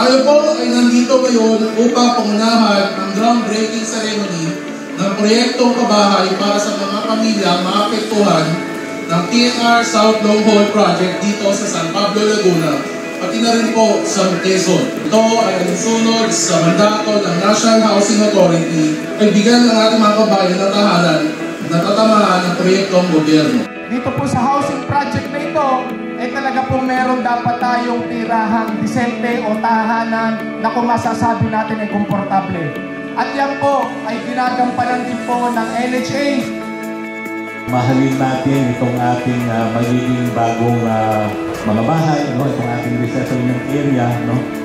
Tayo po ay nandito ngayon upang pangunahan ang groundbreaking ceremony ng proyektong pabahay para sa mga pamilya maapektuhan ng TNR South Long Haul Project dito sa San Pablo, Laguna, pati na rin po sa Quezon. Ito ay alinsunod sa mandato ng National Housing Authority ay bigyan ng ating mga kabayan ng tahanan na tatamaan ng proyektong gobyerno. Dito po sa housing project na ito, ay talaga pong meron dapat tayong tirahan, disente o tahanan na kung masasabi natin ay komportable. At yan po ay ginagampanan din po ng NHA. Mahalin natin itong ating magiging bagong mga bahay, no? Itong ating resettlement area, no?